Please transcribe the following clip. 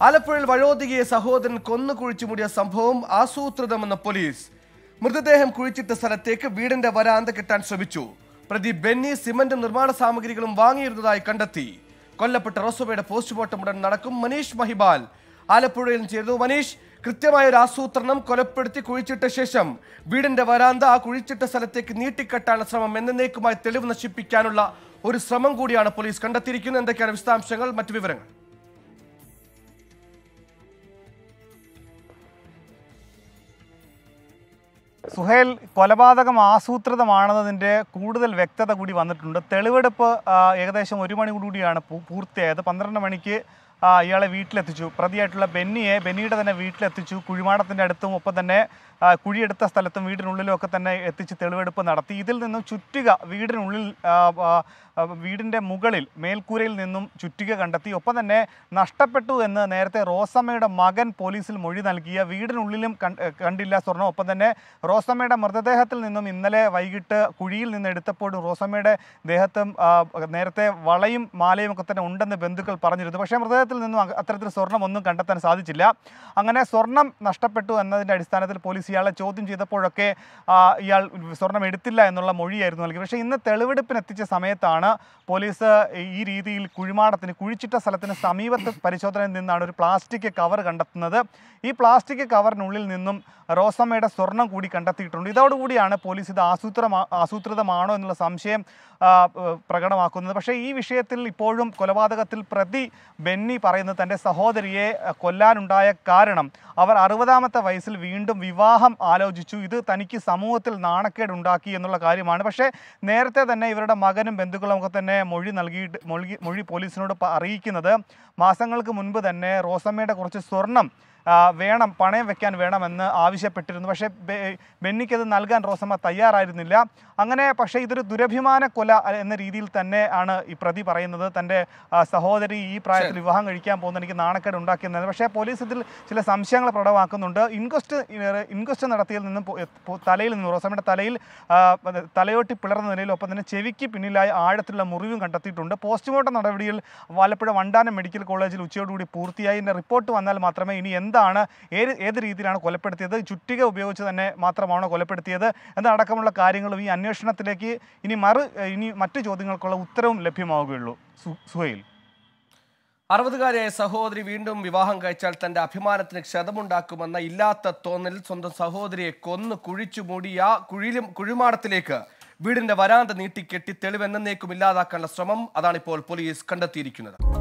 ആലപ്പുഴയിൽ വയോധികയെ സഹോദരൻ കൊന്നു കുഴിച്ചു മൂടിയ സംഭവം ആസൂത്രിതമെന്ന പോലീസ്. മൃതദേഹം കുഴിച്ചിട്ട സ്ഥലത്തേക്ക് വീടിന്റെ വരാന്ത കെട്ടാൻ ശ്രമിച്ചു. പ്രതി ബെന്നി സിമന്റും നിർമ്മാണ സാമഗ്രികളും വാങ്ങിയിരുന്നതായി കണ്ടെത്തി. കൊല്ലപ്പെട്ട റോസമ്മയുടെ പോസ്റ്റ്മോർട്ടം ഉടൻ നടക്കും. മനീഷ് മഹിബാൽ ആലപ്പുഴയിൽ ചേർന്നു. മനീഷ്, കൃത്യമായ ഒരു ആസൂത്രണം, കൊലപ്പെടുത്തി കുഴിച്ചിട്ട ശേഷം വീടിന്റെ വരാന്ത ആ കുഴിച്ചിട്ട സ്ഥലത്തേക്ക് നീട്ടിക്കെട്ടാനുള്ള ശ്രമം, എന്നേക്കുമായി തെളിവ് നശിപ്പിക്കാനുള്ള ഒരു ശ്രമം കൂടിയാണ് പോലീസ് കണ്ടെത്തിയിരിക്കുന്നത്. എന്തൊക്കെയാണ് വിശദാംശങ്ങൾ, മറ്റു വിവരങ്ങൾ? സുഹേൽ, കൊലപാതകം ആസൂത്രിതമാണെന്നതിൻ്റെ കൂടുതൽ വ്യക്തത കൂടി വന്നിട്ടുണ്ട്. തെളിവെടുപ്പ് ഏകദേശം 1 മണി കൂടിയാണ് പൂർത്തിയായത്. 12 മണിക്ക് ഇയാളെ വീട്ടിലെത്തിച്ചു. പ്രതിയായിട്ടുള്ള ബെന്നിയുടെ തന്നെ വീട്ടിലെത്തിച്ചു. കുഴിമാടത്തിൻ്റെ അടുത്തും ഒപ്പം തന്നെ കുഴിയെടുത്ത സ്ഥലത്തും വീടിനുള്ളിലും ഒക്കെ തന്നെ എത്തിച്ച് തെളിവെടുപ്പ് നടത്തി. ഇതിൽ നിന്നും ചുറ്റിക വീടിനുള്ളിൽ വീടിൻ്റെ മുകളിൽ മേൽക്കൂരയിൽ നിന്നും ചുറ്റിക കണ്ടെത്തി. ഒപ്പം തന്നെ നഷ്ടപ്പെട്ടു എന്ന് നേരത്തെ റോസമ്മയുടെ മകൻ പോലീസിൽ മൊഴി നൽകിയ വീടിനുള്ളിലും കണ്ടില്ല സ്വർണം. ഒപ്പം തന്നെ റോസമ്മയുടെ മൃതദേഹത്തിൽ നിന്നും ഇന്നലെ വൈകിട്ട് കുഴിയിൽ നിന്ന് എടുത്തപ്പോഴും റോസമ്മയുടെ ദേഹത്തും നേരത്തെ വളയും മാലയും ഒക്കെ തന്നെ ഉണ്ടെന്ന് ബന്ധുക്കൾ പറഞ്ഞിരുന്നു. പക്ഷേ മൃതദേഹത്തിൽ നിന്നും അത്തരത്തിൽ സ്വർണം ഒന്നും കണ്ടെത്താൻ സാധിച്ചില്ല. അങ്ങനെ സ്വർണം നഷ്ടപ്പെട്ടു എന്നതിൻ്റെ അടിസ്ഥാനത്തിൽ പോലീസ് ഇയാളെ ചോദ്യം ചെയ്തപ്പോഴൊക്കെ ഇയാൾ സ്വർണം എടുത്തില്ല എന്നുള്ള മൊഴിയായിരുന്നു നൽകി. പക്ഷേ ഇന്ന് തെളിവെടുപ്പിനെത്തിച്ച സമയത്താണ് പോലീസ് ഈ രീതിയിൽ കുഴിച്ചിട്ട സ്ഥലത്തിന് സമീപത്ത് പരിശോധനയിൽ നിന്നാണ് ഒരു പ്ലാസ്റ്റിക് കവർ കണ്ടെത്തുന്നത്. ഈ പ്ലാസ്റ്റിക് കവറിനുള്ളിൽ നിന്നും റോസമ്മയുടെ സ്വർണം കൂടി കണ്ടെത്തിയിട്ടുണ്ട്. ഇതോടുകൂടിയാണ് പോലീസ് ഇത് ആസൂത്രിതമാണോ എന്നുള്ള സംശയം പ്രകടമാക്കുന്നത്. പക്ഷേ ഈ വിഷയത്തിൽ ഇപ്പോഴും കൊലപാതകത്തിൽ പ്രതി ബെന്നി പറയുന്നത് തൻ്റെ സഹോദരിയെ കൊല്ലാനുണ്ടായ കാരണം അവർ 60ാമത്തെ വയസ്സിൽ വീണ്ടും വിവാഹം ആലോചിച്ചു, ഇത് തനിക്ക് സമൂഹത്തിൽ നാണക്കേടുണ്ടാക്കി എന്നുള്ള കാര്യമാണ്. പക്ഷേ നേരത്തെ തന്നെ ഇവരുടെ മകനും ബന്ധുക്കളും ഒക്കെ തന്നെ മൊഴി പോലീസിനോട് അറിയിക്കുന്നത് മാസങ്ങൾക്ക് മുൻപ് തന്നെ റോസമ്മയുടെ കുറച്ച് സ്വർണം വേണം, പണയം വെക്കാൻ വേണമെന്ന് ആവശ്യപ്പെട്ടിരുന്നു. പക്ഷേ ബെന്നിക്കത് നൽകാൻ റോസമ്മ തയ്യാറായിരുന്നില്ല. അങ്ങനെ പക്ഷേ ഇതൊരു ദുരഭിമാന കൊല എന്ന രീതിയിൽ തന്നെ ആണ് ഈ പ്രതി പറയുന്നത്. തൻ്റെ സഹോദരി ഈ പ്രായത്തിൽ വിവാഹം കഴിക്കാൻ പോകുന്ന എനിക്ക് നാണക്കേട് ഉണ്ടാക്കിയെന്നത്. പക്ഷേ പോലീസ് ഇതിൽ ചില സംശയങ്ങൾ പ്രകടമാക്കുന്നുണ്ട്. ഇൻക്വസ്റ്റ് നടത്തിയതിൽ നിന്നും തലയിൽ നിന്നും റോസമ്മയുടെ തലയിൽ തലയോട്ടി പിളർന്ന നിലയിൽ ഒപ്പം തന്നെ ചെവിക്ക് പിന്നിലായി ആഴത്തിലുള്ള മുറിവും കണ്ടെത്തിയിട്ടുണ്ട്. പോസ്റ്റ്മോർട്ടം നടപടിയിൽ ആലപ്പുഴ വണ്ടാനം മെഡിക്കൽ കോളേജിൽ ഉച്ചയോടുകൂടി പൂർത്തിയായി. ഇതിൻ്റെ റിപ്പോർട്ട് വന്നാൽ മാത്രമേ ഇനി എന്താണ് ഏത് രീതിയിലാണ് കൊലപ്പെടുത്തിയത്, ചുറ്റിക ഉപയോഗിച്ച് തന്നെ മാത്രമാണോ കൊലപ്പെടുത്തിയത് എന്നടക്കമുള്ള കാര്യങ്ങളും ഈ അന്വേഷണത്തിലേക്ക് ഇനി മറ്റു ചോദ്യങ്ങൾക്കുള്ള ഉത്തരവും ലഭ്യമാവുകയുള്ളൂ. സുഹൈൽ, 60കാരിയായ സഹോദരി വീണ്ടും വിവാഹം കഴിച്ചാൽ തന്റെ അഭിമാനത്തിന് ക്ഷതമുണ്ടാക്കുമെന്ന ഇല്ലാത്ത തോന്നലിൽ സ്വന്തം സഹോദരിയെ കൊന്നു കുഴിച്ചു മൂടി ആ കുഴിമാടത്തിലേക്ക് വീടിന്റെ വരാന്ത നീട്ടിക്കെട്ടി തെളിവ് എന്നേക്കും ഇല്ലാതാക്കാനുള്ള ശ്രമം, അതാണിപ്പോൾ പോലീസ് കണ്ടെത്തിയിരിക്കുന്നത്.